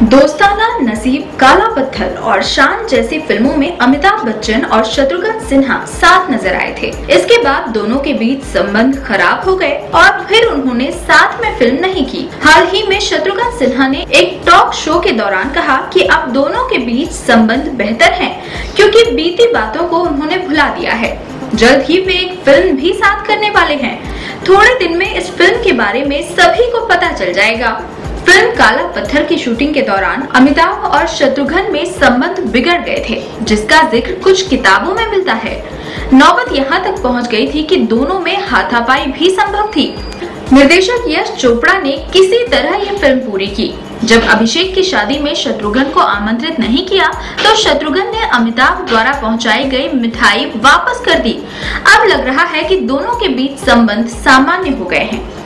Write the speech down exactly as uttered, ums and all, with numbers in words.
दोस्ताना, नसीब, काला पत्थर और शान जैसी फिल्मों में अमिताभ बच्चन और शत्रुघ्न सिन्हा साथ नजर आए थे। इसके बाद दोनों के बीच संबंध खराब हो गए और फिर उन्होंने साथ में फिल्म नहीं की। हाल ही में शत्रुघ्न सिन्हा ने एक टॉक शो के दौरान कहा कि अब दोनों के बीच संबंध बेहतर हैं, क्योंकि बीती बातों को उन्होंने भुला दिया है। जल्द ही वे एक फिल्म भी साथ करने वाले हैं। थोड़े दिन में इस फिल्म के बारे में सभी को पता चल जाएगा। फिल्म काला पत्थर की शूटिंग के दौरान अमिताभ और शत्रुघ्न में संबंध बिगड़ गए थे, जिसका जिक्र कुछ किताबों में मिलता है। नौबत यहाँ तक पहुँच गई थी कि दोनों में हाथापाई भी संभव थी। निर्देशक यश चोपड़ा ने किसी तरह ये फिल्म पूरी की। जब अभिषेक की शादी में शत्रुघ्न को आमंत्रित नहीं किया, तो शत्रुघ्न ने अमिताभ द्वारा पहुंचाई गई मिठाई वापस कर दी। अब लग रहा है कि दोनों के बीच संबंध सामान्य हो गए हैं।